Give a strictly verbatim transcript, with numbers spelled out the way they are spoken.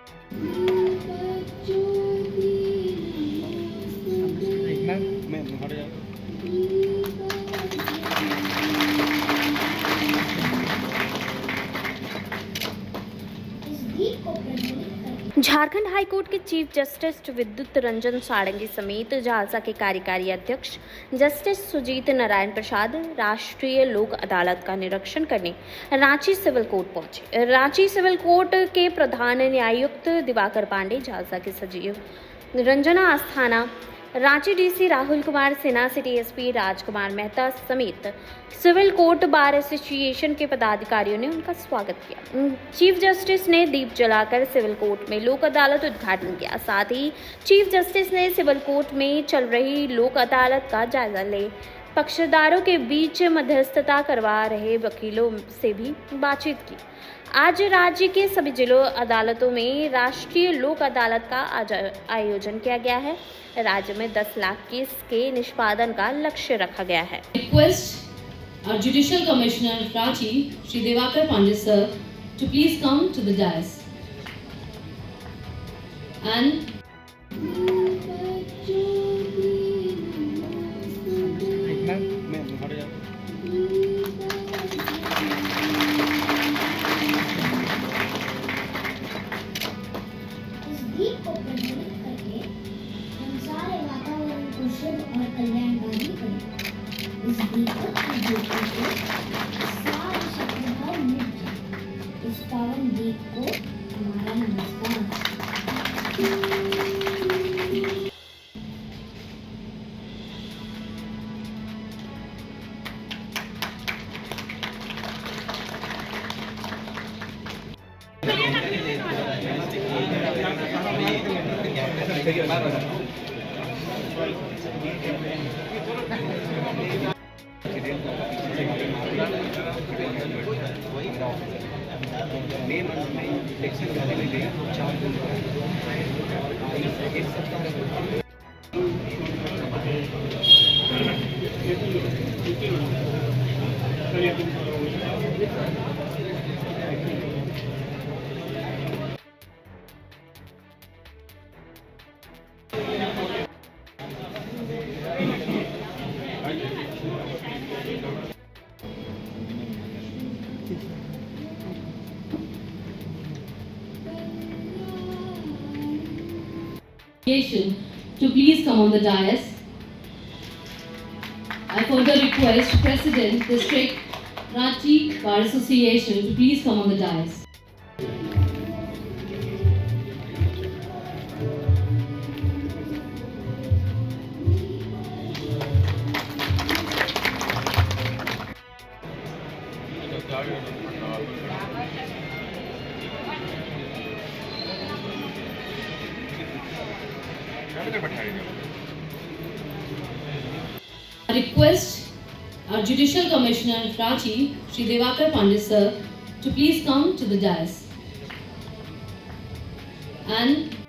Jharkhand high court के chief justice Vidyut Ranjan सारंगी समेत झालसा के कार्यकारी अध्यक्ष जस्टिस सुजीत नारायण प्रसाद राष्ट्रीय लोक अदालत का निरीक्षण करने रांची सिविल कोर्ट पहुंचे। रांची सिविल कोर्ट के प्रधान न्यायायुक्त दिवाकर पांडे, झालसा के सचिव Ranjana Asthana, Ranchi DC Rahul Kumar Sinha, city SP Rajkumar Mehta समेत सिविल कोर्ट बार एसोसिएशन के पदाधिकारियों ने उनका स्वागत किया। चीफ जस्टिस ने दीप जलाकर सिविल कोर्ट में लोक अदालत उद्घाटन किया। साथ ही चीफ जस्टिस ने सिविल कोर्ट में चल रही लोक अदालत का जायजा ले पक्षकारों के बीच मध्यस्थता करवा रहे वकीलों से भी बातचीत की। आज राज्य के सभी जिलों अदालतों में राष्ट्रीय लोक अदालत का आयोजन किया गया है। राज्य में दस लाख केस के निष्पादन का लक्ष्य रखा गया है। Request our Judicial Commissioner Ranchi, Shri Divakar Pandey sir, to please come to the dais. And और कल्याणकारी करें। इस दीपक की ज्योति को सारे शत्रुभाव मिट जाए। इस पावन दीप को हमारा नमस्कार। to please come on the dais. I further request President District Ranchi Bar Association to please come on the dais. I request our Judicial Commissioner Ranchi, Shri Divakar Pandey sir, to please come to the dais. And